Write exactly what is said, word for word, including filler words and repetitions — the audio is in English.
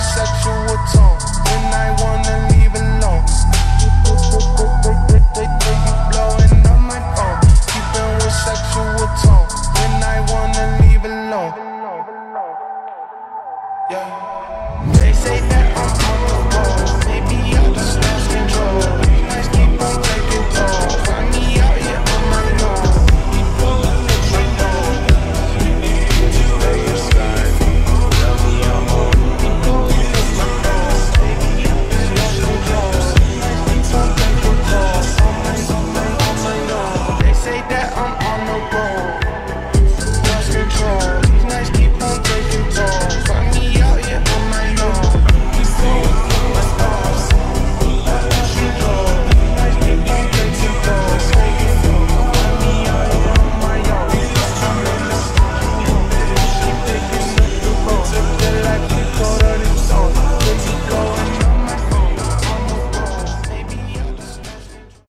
sexual tone when I wanna leave alone. You blowing up my phone, keeping with sexual tone when I wanna leave alone. Yeah.